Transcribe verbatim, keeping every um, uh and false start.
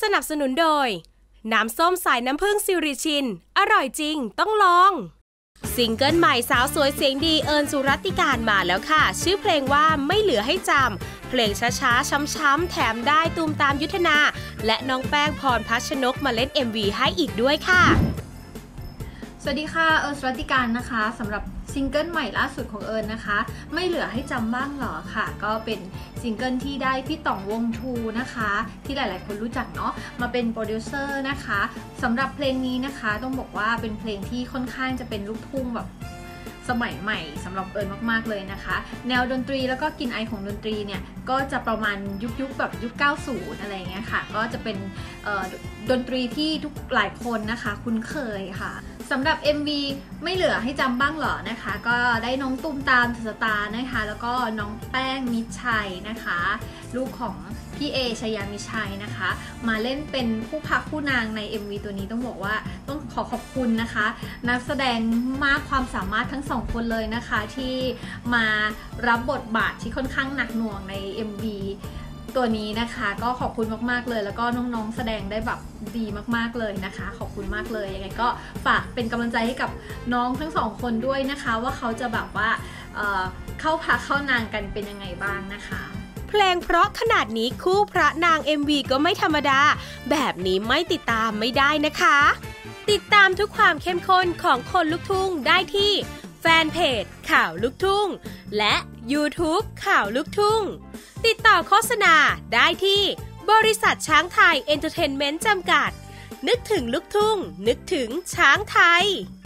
สนับสนุนโดยน้ำส้มสายน้ำผึ้งซิริชินอร่อยจริงต้องลองซิงเกิลใหม่สาวสวยเสียงดีเอิญสุรัตติการมาแล้วค่ะชื่อเพลงว่าไม่เหลือให้จำเพลงช้าๆช้ำๆแถมได้ตูมตามยุทธนาและน้องแป้งพรพัชนกมาเล่น เอ็ม วี ให้อีกด้วยค่ะสวัสดีค่ะเอิญสุรัตติการนะคะสำหรับซิงเกิลใหม่ล่าสุดของเอิญนะคะไม่เหลือให้จำบ้างหรอค่ะก็เป็นซิงเกิลที่ได้พี่ต่องวงทูนะคะที่หลายๆคนรู้จักเนาะมาเป็นโปรดิวเซอร์นะคะสำหรับเพลงนี้นะคะต้องบอกว่าเป็นเพลงที่ค่อนข้างจะเป็นลูกทุ่งแบบสมัยใหม่สำหรับเอิญมากๆเลยนะคะแนวดนตรีแล้วก็กลิ่นอายของดนตรีเนี่ยก็จะประมาณยุคยุคแบบยุคเก้าสิบอะไรเงี้ยค่ะก็จะเป็นดนตรีที่ทุกหลายคนนะคะคุ้นเคยค่ะสำหรับ เอ็ม วี ไม่เหลือให้จำบ้างหรอนะคะก็ได้น้องตุ้มตามสตาร์นะคะแล้วก็น้องแป้งมิตรชัยนะคะลูกของพี่เอชยามิชัยนะคะมาเล่นเป็นผู้พระผู้นางใน เอ็ม วี ตัวนี้ต้องบอกว่าต้องขอขอบคุณนะคะนักแสดงมากความสามารถทั้งสองคนเลยนะคะที่มารับบทบาทที่ค่อนข้างหนักหน่วงใน เอ็ม วี ตัวนี้นะคะก็ขอบคุณมากๆเลยแล้วก็น้องๆแสดงได้แบบดีมากๆเลยนะคะขอบคุณมากเลยยังไงก็ฝากเป็นกำลังใจให้กับน้องทั้งสองคนด้วยนะคะว่าเขาจะแบบว่า เอ่อ เข้าพระเข้านางกันเป็นยังไงบ้างนะคะเพลงเพราะขนาดนี้คู่พระนาง เอ็ม วี ก็ไม่ธรรมดาแบบนี้ไม่ติดตามไม่ได้นะคะติดตามทุกความเข้มข้นของคนลูกทุ่งได้ที่แฟนเพจข่าวลูกทุ่งและ YouTube ข่าวลูกทุ่งติดต่อโฆษณาได้ที่บริษัทช้างไทยเอนเตอร์เทนเมนต์จำกัดนึกถึงลูกทุ่งนึกถึงช้างไทย